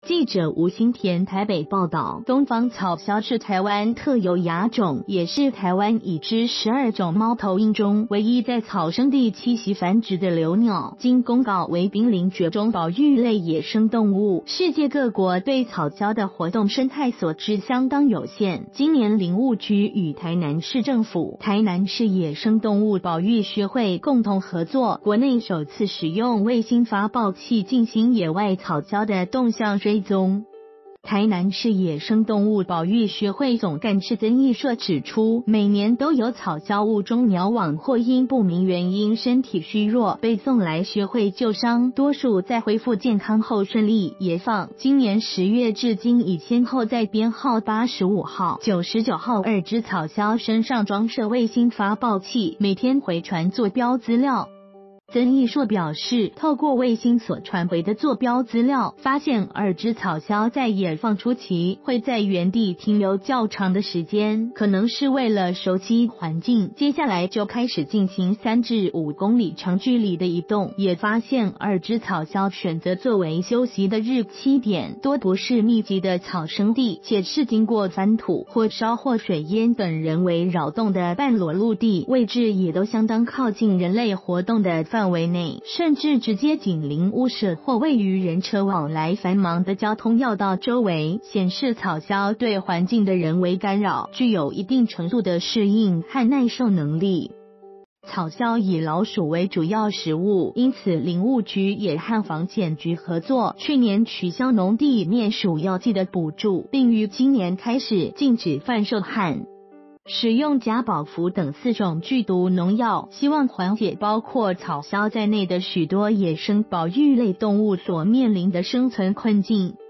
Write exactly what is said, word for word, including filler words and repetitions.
记者吴新田台北报道，东方草鸮是台湾特有亚种，也是台湾已知十二种猫头鹰中唯一在草生地栖息繁殖的留鸟，经公告为濒临绝种保育类野生动物。世界各国对草鸮的活动生态所知相当有限。今年林务局与台南市政府、台南市野生动物保育学会共同合作，国内首次使用卫星发报器进行野外草鸮的动向追踪。台南市野生动物保育学会总干事曾义硕指出，每年都有草鸮物中鸟网或因不明原因身体虚弱被送来学会救伤，多数在恢复健康后顺利野放。今年十月至今已先后在编号八十五号、九十九号二只草鸮身上装设卫星发报器，每天回传坐标资料。曾义硕表示，透过卫星所传回的坐标资料，发现二只草鸮在野放初期会在原地停留较长的时间，可能是为了熟悉环境，接下来就开始进行三至五公里长距离的移动。也发现二只草鸮选择作为休息的日栖点，多不是密集的草生地，且是经过翻土或烧或水淹等人为扰动的半裸陆地，位置也都相当靠近人类活动的范围内，甚至直接紧邻屋舍或位于人车往来繁忙的交通要道周围，显示草鸮对环境的人为干扰具有一定程度的适应和耐受能力。草鸮以老鼠为主要食物，因此林务局也和防检局合作，去年取消农地灭鼠药剂的补助，并于今年开始禁止贩售和使用甲保福等四种剧毒农药，希望缓解包括草鸮在内的许多野生保育类动物所面临的生存困境。